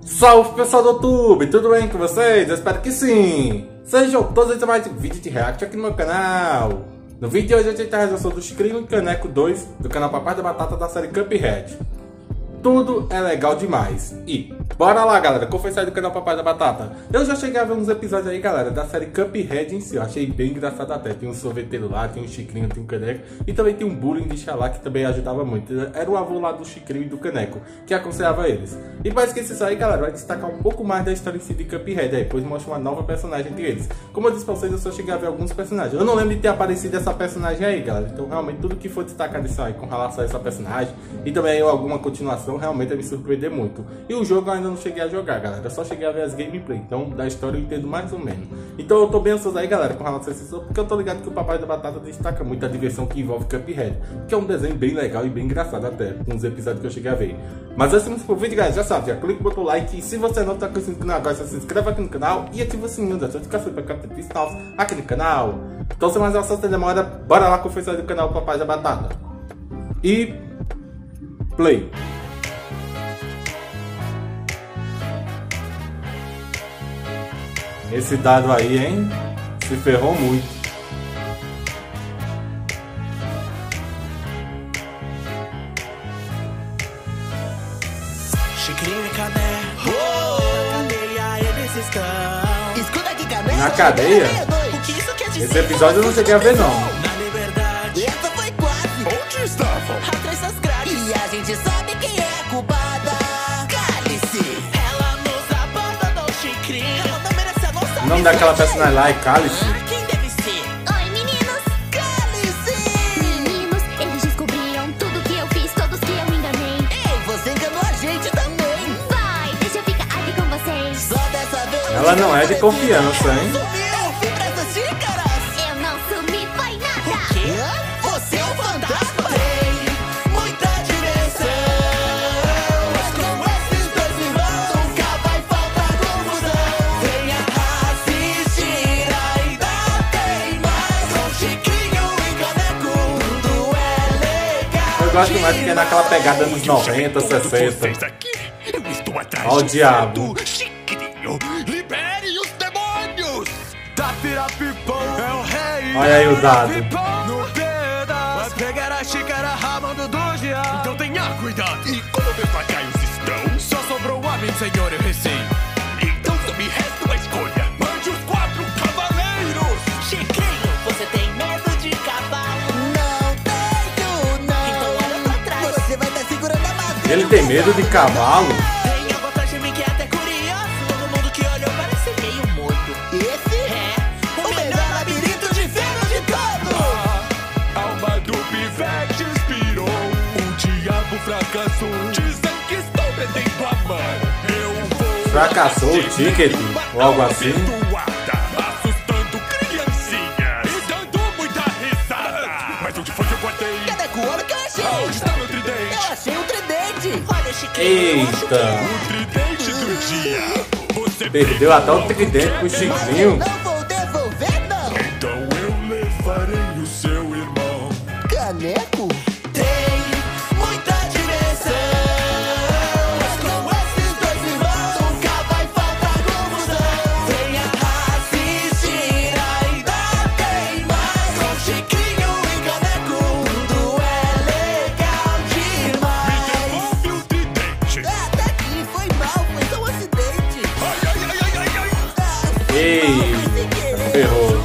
Salve pessoal do YouTube, tudo bem com vocês? Eu espero que sim! Sejam todos a mais um vídeo de react aqui no meu canal. No vídeo de hoje a gente tem a reação do Chicrinho e Caneco 2 do canal Papai da Batata da série Cuphead. Tudo é legal demais. E bora lá, galera, confessar do canal Papai da Batata. Eu já cheguei a ver uns episódios aí, galera, da série Cuphead em si. Eu achei bem engraçado até. Tem um sorveteiro lá, tem um Chicrinho, tem um Caneco. E também tem um bullying de Xalá que também ajudava muito. Era o avô lá do Chicrinho e do Caneco que aconselhava eles. E mais que isso aí, galera, vai destacar um pouco mais da história em si de Cuphead aí, pois mostra uma nova personagem entre eles. Como eu disse pra vocês, eu só cheguei a ver alguns personagens. Eu não lembro de ter aparecido essa personagem aí, galera. Então realmente tudo que for destacar disso aí com relação a essa personagem e também alguma continuação, realmente vai me surpreender muito. E o jogo eu ainda não cheguei a jogar, galera. Eu só cheguei a ver as gameplay. Então da história eu entendo mais ou menos. Então eu tô bem ansioso aí, galera, com relação a esse jogo, porque eu tô ligado que o Papai da Batata destaca muito a diversão que envolve Cuphead, que é um desenho bem legal e bem engraçado até, com os episódios que eu cheguei a ver. Mas antes de pro vídeo, galera, já sabe, já clica, bota o like, e se você não tá conhecendo o canal agora, se inscreve aqui no canal e ativa o sininho das notificações para captar vídeos novos aqui no canal. Então sem mais uma sem demora, bora lá confessar do canal Papai da Batata. E play. Esse dado aí, hein? Se ferrou muito. Chicrinho e Caneco, na cadeia eles estão. Escuta aqui, Caneco. Na cadeia? O que isso quer dizer? Esse episódio eu não cheguei a ver, não. Na liberdade. Essa foi quase. Onde estavam? Atrás das grades. E a gente sabe quem é a culpada. Cálice. Ela nos abandonou, Chicrinho. Ela não merece a nossa. O nome daquela personagem lá é Cálice. Quem deve ser? Oi, meninos. Cálice. Meninos, eles descobriram tudo que eu fiz, todos que eu enganei. Ei, você enganou a gente também. Vai, deixa eu ficar aqui com vocês. Só dessa vez. Ela não é de confiança, hein? Eu fui pra essas xícaras. Eu não sumi, foi nada. Quê? Você é um fantasma? Tem muita dimensão. Mas com esses dois irmãos nunca vai faltar confusão. Venha assistir, ainda tem mais. Com Chicrinho e Caneco, tudo é legal. Eu gosto mais porque é naquela pegada dos 90, 60. Eu estou atrás Ó o de diabo. do Chicrinho. Libere os demônios! Tapirapipom é o rei. Olha aí o dado. No pedaço. Vai pegar a xícara ramando do diabo. Então tenha cuidado. E como meus lacaios estão? Só sobrou um homem, senhor, eu receio. Então só me resta uma escolha. Mande os 4 cavaleiros. Chicrinho, você tem medo de cavalo? Não tenho, não. Então olha pra trás. Você vai estar segurando a madeira. Ele tem medo de cavalo? Tem algo atrás de mim que é até curioso. Todo mundo que olhou parece meio morto. Esse? É o melhor labirinto de ferro de todos. A alma do pivete expirou. O diabo fracassou. Dizem que estou perdendo a mão. Eu vou. Fracassou o ticket? Ou algo assim? Abençoada, assustando criancinhas e dando muita risada. Mas onde foi que eu guardei? Caneco, olha o que eu achei. Onde está meu tridente? Eu achei um tridente. Olha, Chicrinho. Eita! O tridente do dia. Você Perdeu até o tridente pro Chicrinho. Não vou devolver, não. Então eu levarei o seu irmão. Caneco? Tem muita dimensão. Mas com esses dois irmãos nunca vai faltar confusão. Venha assistir, ainda tem mais. Com Chicrinho e Caneco, tudo é legal demais. Devolve o tridente. Tá aqui, foi mal, foi só um acidente. Ai, ai, ai, ai, ai, ai. Ei, ferrou.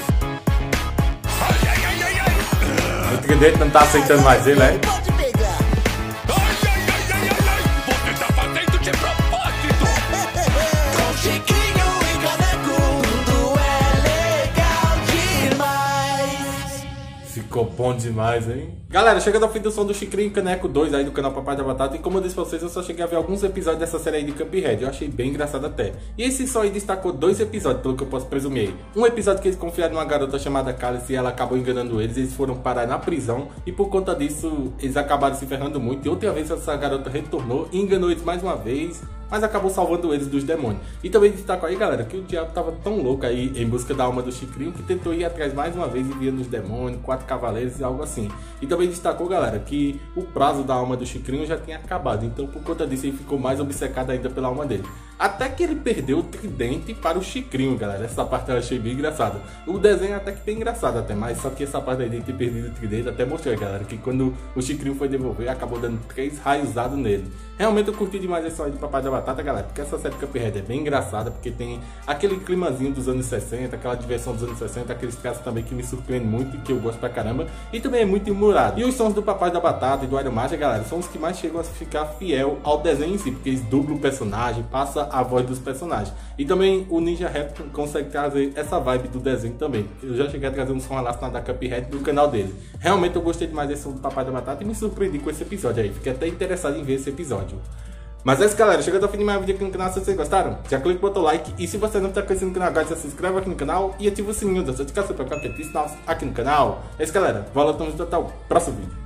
Ai, ai, ai, ai, ai. O tridente não tá aceitando mais ele, é? Pode pegar. Ai, ai, ai, ai, ai, ai. Você tá fazendo de propósito. Com Chicrinho e Caneco, tudo é legal demais. Ficou bom demais, hein? Galera, chegando ao fim do som do Chicrinho e Caneco 2 aí do canal Papai da Batata. E como eu disse pra vocês, eu só cheguei a ver alguns episódios dessa série aí de Cuphead. Eu achei bem engraçado até. E esse som aí destacou 2 episódios, pelo que eu posso presumir. Um episódio que eles confiaram numa garota chamada Cálice e ela acabou enganando eles. Eles foram parar na prisão e por conta disso eles acabaram se ferrando muito. E outra vez essa garota retornou e enganou eles mais uma vez. mas acabou salvando eles dos demônios. E também destaco aí, galera, que o diabo tava tão louco aí em busca da alma do Chicrinho que tentou ir atrás mais uma vez e via nos demônios, 4 cavaleiros e algo assim. E também destacou, galera, que o prazo da alma do Chicrinho já tinha acabado, então por conta disso ele ficou mais obcecado ainda pela alma dele. Até que ele perdeu o tridente para o Chicrinho, galera. Essa parte eu achei bem engraçada. O desenho até que tem engraçado até mais, só que essa parte aí de ter perdido o tridente até mostrou, galera, que quando o Chicrinho foi devolver, acabou dando 3 raiozados nele. Realmente eu curti demais esse do Papai da Batata, galera, porque essa série Cuphead é bem engraçada, porque tem aquele climazinho dos anos 60, aquela diversão dos anos 60, aqueles casos também que me surpreendem muito e que eu gosto pra caramba, e também é muito humorado. E os sons do Papai da Batata e do Iron Magia, galera, são os que mais chegam a ficar fiel ao desenho em si, porque eles dublam o personagem, passa a voz dos personagens. E também o Ninja Rap consegue trazer essa vibe do desenho também. Eu já cheguei a trazer um som relacionado a Cuphead no canal dele. Realmente eu gostei demais desse som do Papai da Batata e me surpreendi com esse episódio aí. Fiquei até interessado em ver esse episódio. Mas é isso, galera, chegando ao fim de mais um vídeo aqui no canal. Se vocês gostaram, já clica no botão like. E se você não está conhecendo o canal agora, já se inscreve aqui no canal e ativa o sininho das notificações para qualquer notificação aqui no canal. É isso, galera, voltamos até o próximo vídeo.